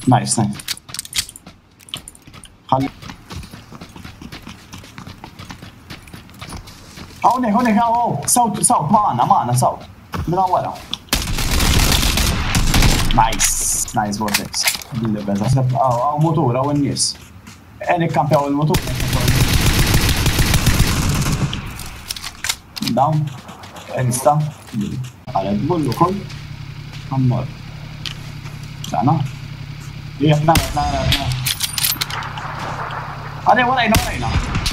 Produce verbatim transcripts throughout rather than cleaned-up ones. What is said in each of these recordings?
نايس نايس. خلي هونيك هونيك اهو صوت صوت معنا معنا صوت من اولها. نايس نايس فورتكس بس حسب او او موتور او الناس انا كامبيو الموتور داون انستا على تقول لكم حمر انا ايه احنا احنا احنا هذا وراينا وراينا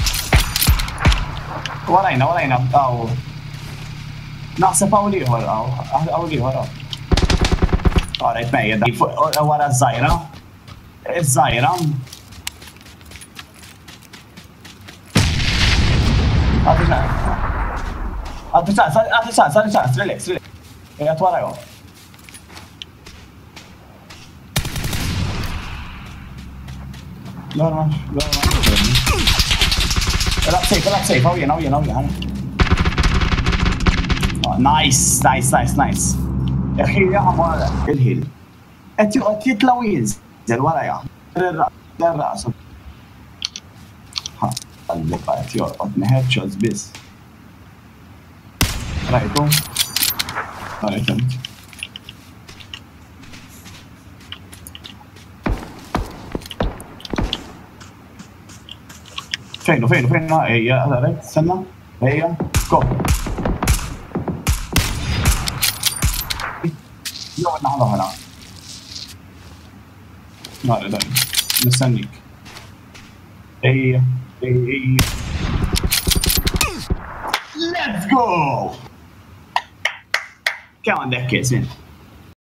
وراينا وراينا او ناقص باولي هورا او اولي هورا قريت معي يدي ورا الزايرة الزايرة أتسع أتسع أتسع أتسع ريلاكس ريلاكس يا تورا يو لا لا لا لا سيف لا سيف أوي أوي أوي أوي نايس نايس نايس نايس يا أخي يا عمار الهيل أنت أنت تلويز زين ورايا الرأس الرأس ها اللي قاعد يقطني هيد شوتس بس رايكم رايكم فينه فينه فينه هي هذا استنى هي جو يلا نحضر هنا لا لا مستنيك هي هي ليتس جو كمان ذاك كيس